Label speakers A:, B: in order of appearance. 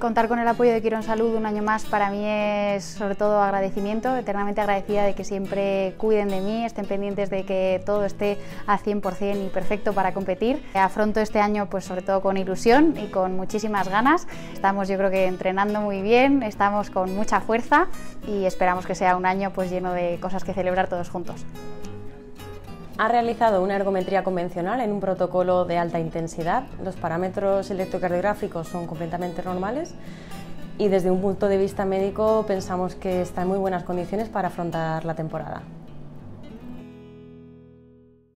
A: Contar con el apoyo de Quirónsalud un año más para mí es sobre todo agradecimiento, eternamente agradecida de que siempre cuiden de mí, estén pendientes de que todo esté al 100% y perfecto para competir. Afronto este año pues sobre todo con ilusión y con muchísimas ganas. Estamos yo creo que entrenando muy bien, estamos con mucha fuerza y esperamos que sea un año pues lleno de cosas que celebrar todos juntos.
B: Ha realizado una ergometría convencional en un protocolo de alta intensidad. Los parámetros electrocardiográficos son completamente normales y desde un punto de vista médico pensamos que está en muy buenas condiciones para afrontar la temporada.